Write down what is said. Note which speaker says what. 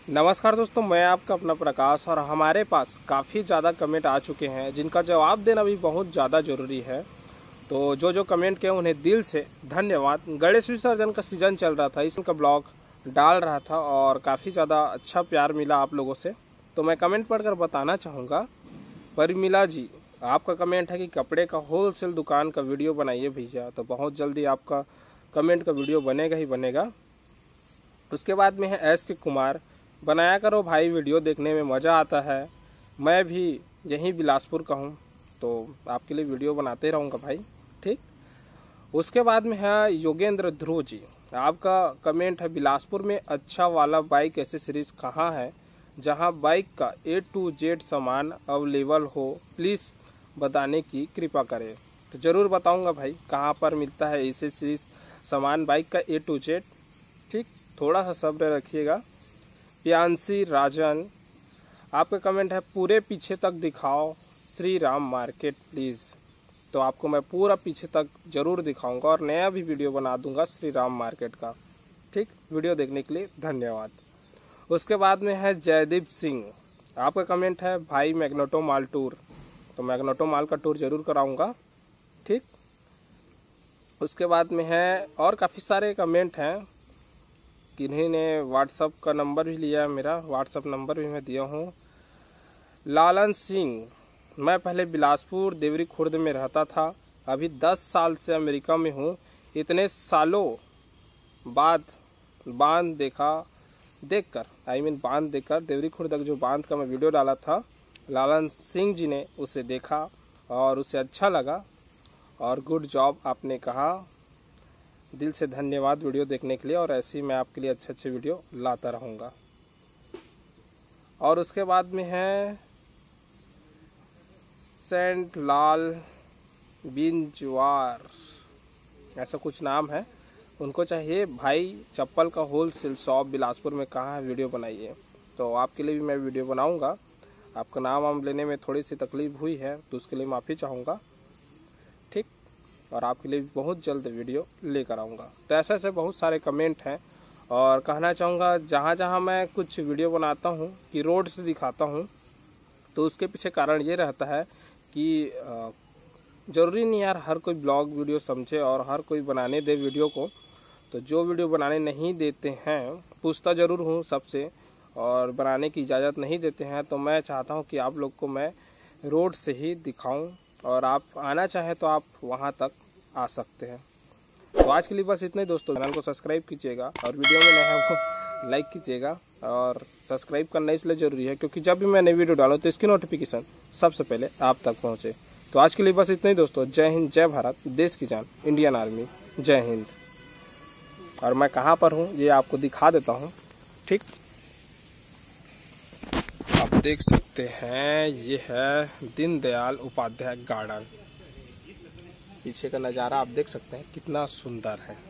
Speaker 1: नमस्कार दोस्तों, मैं आपका अपना प्रकाश और हमारे पास काफ़ी ज़्यादा कमेंट आ चुके हैं जिनका जवाब देना भी बहुत ज़्यादा ज़रूरी है। तो जो कमेंट किए उन्हें दिल से धन्यवाद। गणेश विसर्जन का सीज़न चल रहा था, इसका ब्लॉग डाल रहा था और काफ़ी ज़्यादा अच्छा प्यार मिला आप लोगों से। तो मैं कमेंट पढ़कर बताना चाहूँगा। परिमिला जी, आपका कमेंट है कि कपड़े का होलसेल दुकान का वीडियो बनाइए भैया। तो बहुत जल्दी आपका कमेंट का वीडियो बनेगा ही बनेगा। उसके बाद में है एस के कुमार, बनाया करो भाई, वीडियो देखने में मज़ा आता है। मैं भी यहीं बिलासपुर का हूँ, तो आपके लिए वीडियो बनाते रहूँगा भाई, ठीक। उसके बाद में है योगेंद्र ध्रुव जी, आपका कमेंट है बिलासपुर में अच्छा वाला बाइक एसेसरीज कहाँ है जहाँ बाइक का A to Z सामान अवेलेबल हो, प्लीज़ बताने की कृपा करें। तो ज़रूर बताऊँगा भाई कहाँ पर मिलता है एसेसरीज सामान बाइक का A to Z, ठीक। थोड़ा सा सब्र रखिएगा। प्यांसी राजन, आपका कमेंट है पूरे पीछे तक दिखाओ श्री राम मार्केट प्लीज़। तो आपको मैं पूरा पीछे तक जरूर दिखाऊंगा और नया भी वीडियो बना दूंगा श्री राम मार्केट का, ठीक। वीडियो देखने के लिए धन्यवाद। उसके बाद में है जयदीप सिंह, आपका कमेंट है भाई मैग्नेटो माल टूर। तो मैग्नेटो माल का टूर जरूर कराऊंगा, ठीक। उसके बाद में है और काफ़ी सारे कमेंट हैं। किन्हीं ने व्हाट्सअप का नंबर भी लिया है, मेरा व्हाट्सअप नंबर भी मैं दिया हूँ। लालन सिंह, मैं पहले बिलासपुर देवरी खुर्द में रहता था, अभी 10 साल से अमेरिका में हूँ। इतने सालों बाद बांध देखकर देवरी खुर्द जो बांध का मैं वीडियो डाला था, लालन सिंह जी ने उसे देखा और उसे अच्छा लगा और गुड जॉब आपने कहा। दिल से धन्यवाद वीडियो देखने के लिए और ऐसे ही मैं आपके लिए अच्छे वीडियो लाता रहूँगा। और उसके बाद में है सेंट लाल बिंजवार, ऐसा कुछ नाम है, उनको चाहिए भाई चप्पल का होलसेल शॉप बिलासपुर में कहाँ है, वीडियो बनाइए। तो आपके लिए भी मैं वीडियो बनाऊंगा। आपका नाम लेने में थोड़ी सी तकलीफ हुई है तो उसके लिए माफ़ी चाहूँगा, ठीक। और आपके लिए बहुत जल्द वीडियो लेकर आऊँगा। तो ऐसे बहुत सारे कमेंट हैं और कहना चाहूँगा, जहाँ जहाँ मैं कुछ वीडियो बनाता हूँ कि रोड से दिखाता हूँ, तो उसके पीछे कारण ये रहता है कि ज़रूरी नहीं यार हर कोई ब्लॉग वीडियो समझे और हर कोई बनाने दे वीडियो को। तो जो वीडियो बनाने नहीं देते हैं, पूछता ज़रूर हूँ सबसे, और बनाने की इजाज़त नहीं देते हैं, तो मैं चाहता हूँ कि आप लोग को मैं रोड से ही दिखाऊँ और आप आना चाहें तो आप वहां तक आ सकते हैं। तो आज के लिए बस इतना ही दोस्तों। चैनल को सब्सक्राइब कीजिएगा और वीडियो में नया है वो लाइक कीजिएगा। और सब्सक्राइब करना इसलिए ज़रूरी है क्योंकि जब भी मैं नई वीडियो डालूँ तो इसकी नोटिफिकेशन सबसे पहले आप तक पहुँचे। तो आज के लिए बस इतना ही दोस्तों। जय हिंद, जय भारत, देश की जान, इंडियन आर्मी, जय हिंद। और मैं कहाँ पर हूँ ये आपको दिखा देता हूँ, ठीक। आप देख सकते हैं ये है दीनदयाल उपाध्याय गार्डन। पीछे का नज़ारा आप देख सकते हैं कितना सुंदर है।